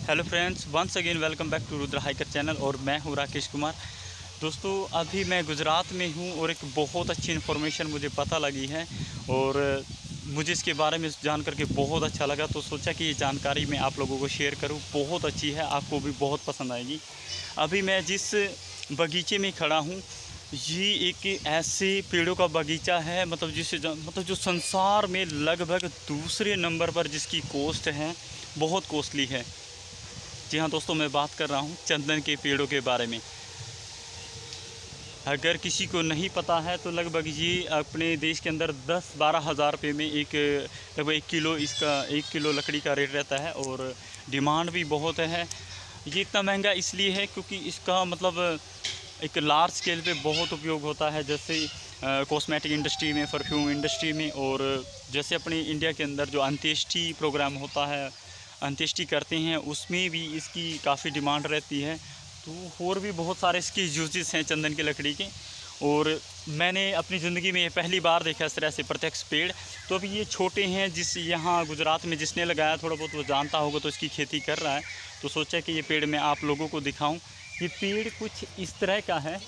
Hello friends, once again welcome back to Rudra hiker channel और मैं हूं राकेश कुमार। दोस्तों, अभी मैं गुजरात में हूं और एक बहुत अच्छी इन्फॉर्मेशन मुझे पता लगी है और मुझे इसके बारे में जान करके बहुत अच्छा लगा, तो सोचा कि ये जानकारी मैं आप लोगों को शेयर करूं। बहुत अच्छी है, आपको भी बहुत पसंद आएगी। अभी मैं जिस बगीचे में खड़ा हूँ, ये एक ऐसे पेड़ों का बगीचा है, मतलब जो संसार में लगभग दूसरे नंबर पर जिसकी कॉस्ट है, बहुत कॉस्टली है। जी हाँ दोस्तों, मैं बात कर रहा हूँ चंदन के पेड़ों के बारे में। अगर किसी को नहीं पता है तो लगभग ये अपने देश के अंदर 10-12 हज़ार रुपये में लगभग 1 किलो लकड़ी का रेट रहता है और डिमांड भी बहुत है। ये इतना महंगा इसलिए है क्योंकि इसका मतलब एक लार्ज स्केल पे बहुत उपयोग होता है, जैसे कॉस्मेटिक इंडस्ट्री में, परफ्यूम इंडस्ट्री में, और जैसे अपने इंडिया के अंदर जो अंत्येष्टि प्रोग्राम होता है, अंत्येष्टि करते हैं, उसमें भी इसकी काफ़ी डिमांड रहती है। तो और भी बहुत सारे इसके यूजेस हैं चंदन की लकड़ी के। और मैंने अपनी ज़िंदगी में ये पहली बार देखा इस तरह से प्रत्यक्ष पेड़। तो अभी ये छोटे हैं, जिस यहाँ गुजरात में जिसने लगाया थोड़ा बहुत वो जानता होगा, तो इसकी खेती कर रहा है। तो सोचा कि ये पेड़ मैं आप लोगों को दिखाऊं। ये पेड़ कुछ इस तरह का है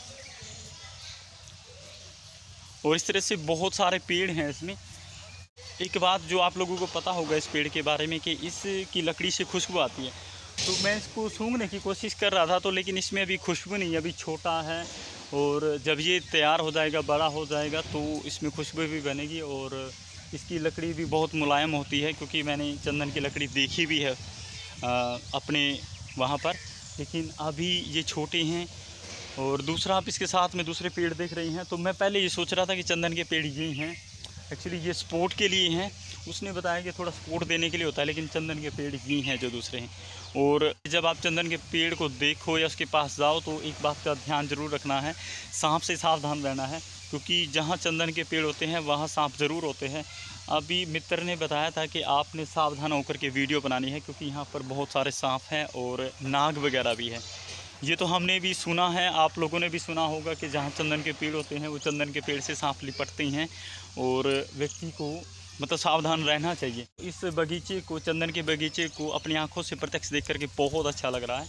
और इस तरह से बहुत सारे पेड़ हैं इसमें। एक बात जो आप लोगों को पता होगा इस पेड़ के बारे में कि इसकी लकड़ी से खुशबू आती है। तो मैं इसको सूंघने की कोशिश कर रहा था, तो लेकिन इसमें अभी खुशबू नहीं है, अभी छोटा है। और जब ये तैयार हो जाएगा, बड़ा हो जाएगा, तो इसमें खुशबू भी बनेगी और इसकी लकड़ी भी बहुत मुलायम होती है, क्योंकि मैंने चंदन की लकड़ी देखी भी है अपने वहाँ पर। लेकिन अभी ये छोटे हैं। और दूसरा, आप इसके साथ में दूसरे पेड़ देख रही हैं, तो मैं पहले ये सोच रहा था कि चंदन के पेड़ ये हैं, एक्चुअली ये स्पोर्ट के लिए हैं। उसने बताया कि थोड़ा सपोर्ट देने के लिए होता है, लेकिन चंदन के पेड़ ही हैं जो दूसरे हैं। और जब आप चंदन के पेड़ को देखो या उसके पास जाओ, तो एक बात का ध्यान ज़रूर रखना है, सांप से सावधान रहना है, क्योंकि जहाँ चंदन के पेड़ होते हैं वहाँ सांप ज़रूर होते हैं। अभी मित्र ने बताया था कि आपने सावधान होकर के वीडियो बनानी है, क्योंकि यहाँ पर बहुत सारे सांप हैं और नाग वगैरह भी है। ये तो हमने भी सुना है, आप लोगों ने भी सुना होगा कि जहाँ चंदन के पेड़ होते हैं, वो चंदन के पेड़ से सांप लिपटते हैं और व्यक्ति को मतलब सावधान रहना चाहिए। इस बगीचे को, चंदन के बगीचे को अपनी आंखों से प्रत्यक्ष देख करके बहुत अच्छा लग रहा है।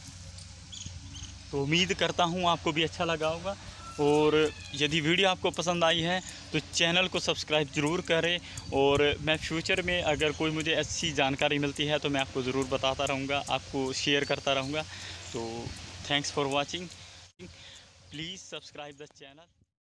तो उम्मीद करता हूँ आपको भी अच्छा लगा होगा। और यदि वीडियो आपको पसंद आई है तो चैनल को सब्सक्राइब ज़रूर करें। और मैं फ्यूचर में अगर कोई मुझे ऐसी जानकारी मिलती है तो मैं आपको ज़रूर बताता रहूँगा, आपको शेयर करता रहूँगा। तो thanks for watching, please subscribe the channel.